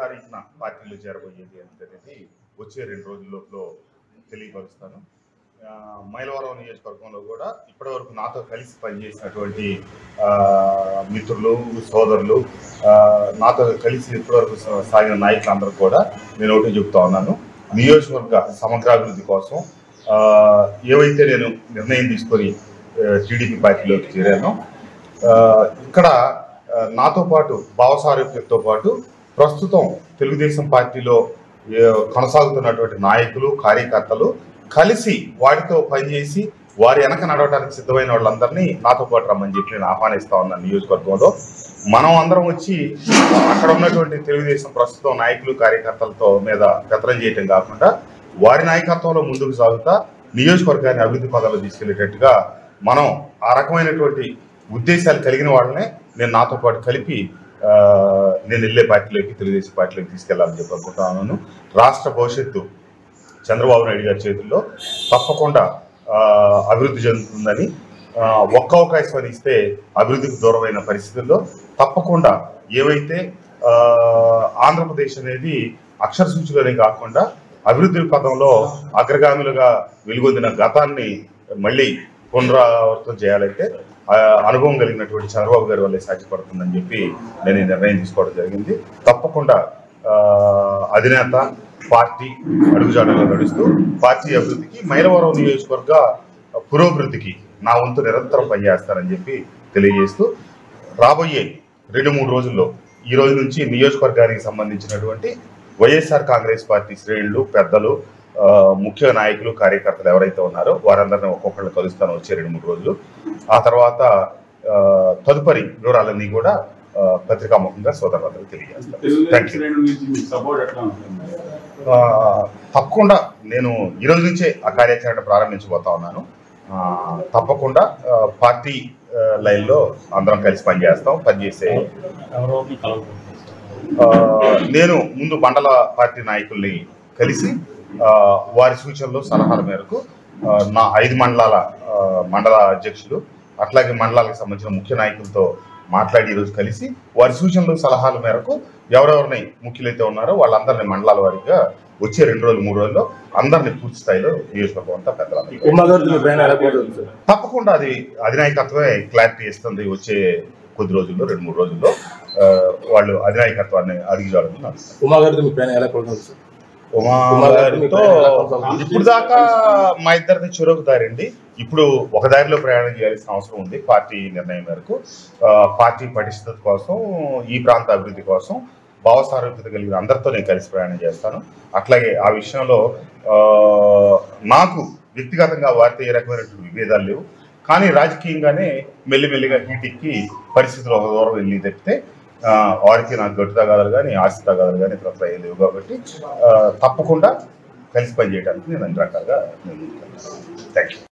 తారీఖున పార్టీలో చేరబోయేది అనేది వచ్చే 2 రోజుల్లో తెలియపరుస్తాను. మైలవరం నియోజకవర్గంలో కూడా ఇప్పటివరకు నాతో కలిసి పనిచేసినటువంటి మిత్రులు, సోదరులు, నాతో కలిసి ఇప్పటివరకు సాగిన నాయకులందరూ కూడా నేను ఒకటే చెప్తా ఉన్నాను. నియోజకవర్గ సమగ్రాభివృద్ధి కోసం ఏవైతే నేను నిర్ణయం తీసుకొని టీడీపీ పార్టీలోకి చేరానో, ఇక్కడ నాతో పాటు భావసారూప్యంతో పాటు ప్రస్తుతం తెలుగుదేశం పార్టీలో కొనసాగుతున్నటువంటి నాయకులు, కార్యకర్తలు కలిసి వాటితో పనిచేసి వారి వెనక నడవడానికి సిద్ధమైన వాళ్ళందరినీ నాతో పాటు రమ్మని చెప్పి నేను ఆహ్వానిస్తా ఉన్నాను. నియోజకవర్గంలో మనం అందరం వచ్చి అక్కడ ఉన్నటువంటి తెలుగుదేశం ప్రస్తుతం నాయకులు, కార్యకర్తలతో మీద పెత్తనం చేయటం కాకుండా వారి నాయకత్వంలో ముందుకు సాగుతా నియోజకవర్గాన్ని అభివృద్ధి పదాలు తీసుకెళ్లేటట్టుగా మనం ఆ రకమైనటువంటి ఉద్దేశాలు కలిగిన వాళ్ళనే నేను నాతో పాటు కలిపి నేను వెళ్ళే పార్టీలోకి, తెలుగుదేశం పార్టీలోకి తీసుకెళ్లాలని చెప్పి అనుకుంటున్నాను. రాష్ట్ర భవిష్యత్తు చంద్రబాబు నాయుడు గారి చేతుల్లో తప్పకుండా అభివృద్ధి చెందుతుందని, ఒక్క అవకాశం ఇస్తే అభివృద్ధికి దూరమైన పరిస్థితుల్లో తప్పకుండా ఏవైతే ఆంధ్రప్రదేశ్ అనేది అక్షర సూచిలోనే కాకుండా అభివృద్ధి పదంలో అగ్రగామిలుగా వెలుగొందిన గతాన్ని మళ్ళీ పునరావృతం చేయాలంటే అనుభవం కలిగినటువంటి చంద్రబాబు గారి వల్లే సాధ్యపడుతుందని చెప్పి నేను ఈ నిర్ణయం తీసుకోవడం జరిగింది. తప్పకుండా అధినేత పార్టీ అడుగుజాడలో నడుస్తూ పార్టీ అభివృద్ధికి, మైలవరం నియోజకవర్గ పురోభివృద్ధికి నా వంతు నిరంతరం పనిచేస్తానని చెప్పి తెలియజేస్తూ, రాబోయే 2-3 రోజుల్లో ఈ రోజు నుంచి నియోజకవర్గానికి సంబంధించినటువంటి వైఎస్ఆర్ కాంగ్రెస్ పార్టీ శ్రేణులు, పెద్దలు, ముఖ్య నాయకులు, కార్యకర్తలు ఎవరైతే ఉన్నారో వారందరినీ ఒక్కొక్కళ్ళు కలుస్తాను వచ్చే 2-3 రోజులు. ఆ తర్వాత తదుపరి వివరాలన్నీ కూడా పత్రికాముఖంగా సోదరులందరూ తెలియజేస్తాను. తప్పకుండా నేను ఈ రోజు నుంచే ఆ కార్యాచరణ ప్రారంభించబోతా ఉన్నాను. తప్పకుండా పార్టీ లైన్లో అందరం కలిసి పనిచేస్తాం. పనిచేసే నేను ముందు మండల పార్టీ నాయకుల్ని కలిసి వారి సూచనలు, సలహాల మేరకు నా 5 మండల అధ్యక్షులు అట్లాగే మండలాలకు సంబంధించిన ముఖ్య నాయకులతో మాట్లాడి ఈరోజు కలిసి వారి సూచనలు, సలహాల మేరకు ఎవరెవరిని ముఖ్యులైతే ఉన్నారో వాళ్ళందరినీ మండలాల వారీగా వచ్చే 2-3 రోజుల్లో అందరినీ పూర్తి స్థాయిలో నియోజకవర్గం అంతా పెద్దలు తప్పకుండా అది అధినాయకత్వమే క్లారిటీ ఇస్తుంది. వచ్చే కొద్ది రోజుల్లో 2-3 రోజుల్లో వాళ్ళు అధినాయకత్వాన్ని అడిగిజాలని ఉమాగారితో ఇప్పుడు దాకా మా ఇద్దరిది చెరొక దారండి. ఇప్పుడు ఒక దారిలో ప్రయాణం చేయాల్సిన అవసరం ఉంది. పార్టీ నిర్ణయం మేరకు పార్టీ పటిష్టత కోసం, ఈ ప్రాంత అభివృద్ధి కోసం భావసారూప్యత కలిగిన అందరితో నేను కలిసి ప్రయాణం చేస్తాను. అట్లాగే ఆ విషయంలో నాకు వ్యక్తిగతంగా వారితో ఏ రకమైనటువంటి విభేదాలు లేవు. కానీ రాజకీయంగానే మెల్లిమెల్లిగా హీటెక్కి పరిస్థితులు ఒక దూరం వెళ్ళి తప్పితే వారికి నాకు గట్టు తగాదాలు కానీ, ఆస్తి తగాదాలు కానీ ఇతర ఏం లేవు. కాబట్టి తప్పకుండా కలిసి పనిచేయడానికి నేను అన్ని రకాలుగా థ్యాంక్ యూ.